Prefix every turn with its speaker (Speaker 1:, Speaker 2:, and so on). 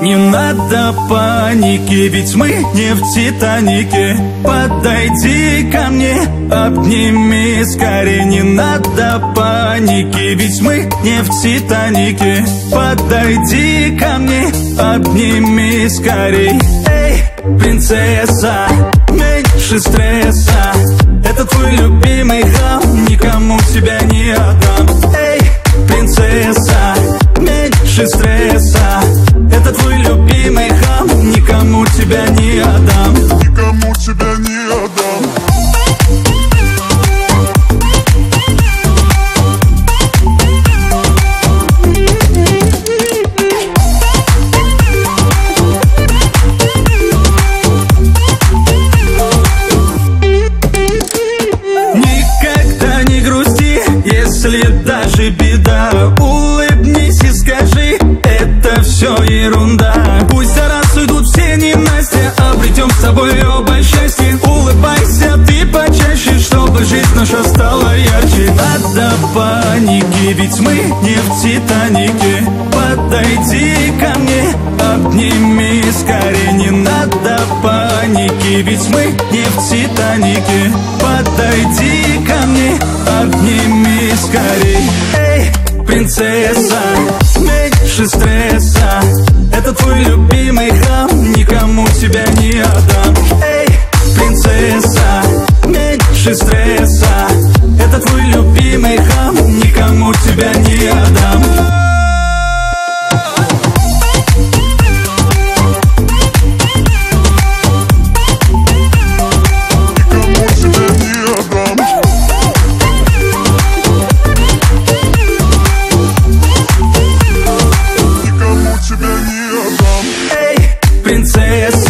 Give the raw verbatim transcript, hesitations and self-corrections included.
Speaker 1: Не надо паники, ведь мы не в Титанике. Подойди ко мне, обними скорее. Не надо паники, ведь мы не в Титанике. Подойди ко мне, обними скорей. Эй, принцесса, меньше стресса. Это твой любимый хам, никому тебя не отдам. Эй, принцесса, меньше стресса. Это твой любимый хам, никому тебя не отдам.
Speaker 2: Никому тебя не отдам.
Speaker 1: Никогда не грусти, если даже беда. Улыбнись и скажи, это все ерунда. Пусть за раз уйдут все ненастья, обретем с тобой оба счастье. Улыбайся ты почаще, чтобы жизнь наша стала ярче. Надо паники, ведь мы не в Титанике. Подойди ко мне, обними скорее. Не надо паники, ведь мы не в Титанике. Подойди ко мне, обними скорей. Эй, принцесса, меньше стресса. Это твой любимый хам, никому тебя не отдам. Эй, принцесса, меньше стресса. Это твой любимый хам, никому тебя не отдам. Принцесса,